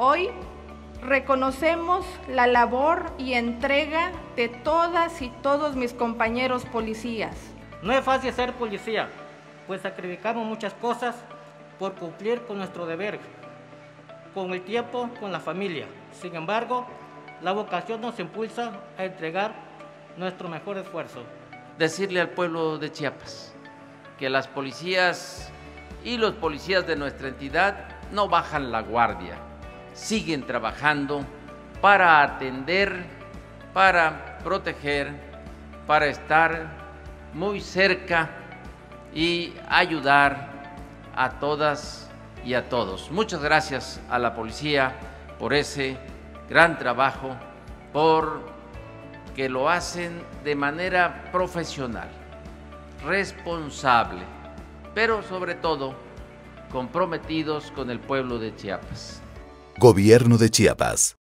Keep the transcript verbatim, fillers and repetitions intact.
Hoy reconocemos la labor y entrega de todas y todos mis compañeros policías. No es fácil ser policía, pues sacrificamos muchas cosas por cumplir con nuestro deber, con el tiempo, con la familia. Sin embargo, la vocación nos impulsa a entregar nuestro mejor esfuerzo. Decirle al pueblo de Chiapas que las policías y los policías de nuestra entidad no bajan la guardia, siguen trabajando para atender, para proteger, para estar muy cerca y ayudar a todas y a todos. Muchas gracias a la policía por ese gran trabajo, por que lo hacen de manera profesional, responsable, pero sobre todo comprometidos con el pueblo de Chiapas. Gobierno de Chiapas.